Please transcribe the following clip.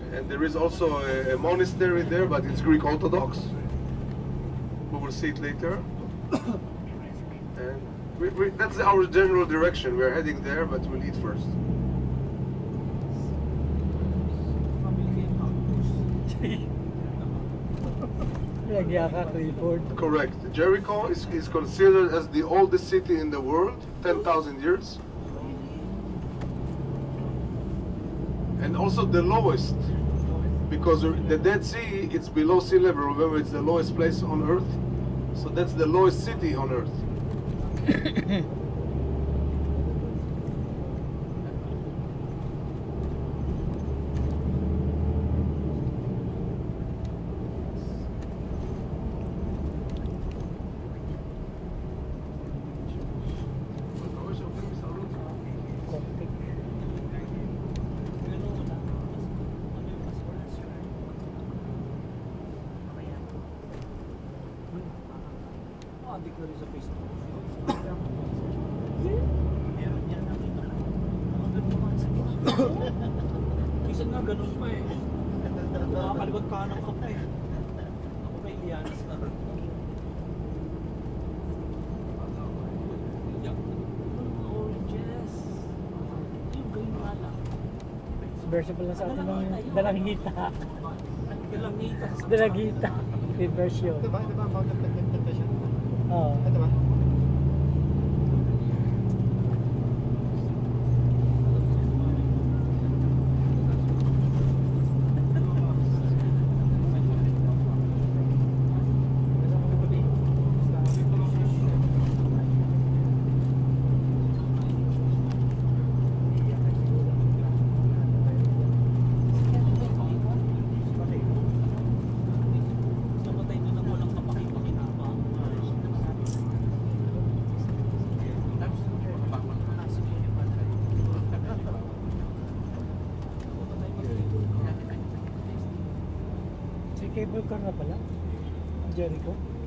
And there is also a monastery there, but it's Greek Orthodox. We will see it later. And that's our general direction. We're heading there, but we'll eat first. Correct. Jericho is considered as the oldest city in the world, 10,000 years. And also the lowest, because the Dead Sea, it's below sea level. Remember, it's the lowest place on earth. So that's the lowest city on earth. Minsan nga ganun pa eh. Nakakaligot ka ng kape. Ako kay Lianas na. Oranges. Yung green wala. Versible na sa atin ng dalangita. Dalangita. Dalangita. With version. Ito ba? Ito ba ang Mountain Temptation? Oo. Ito ba? Cable car na pala. Jericho.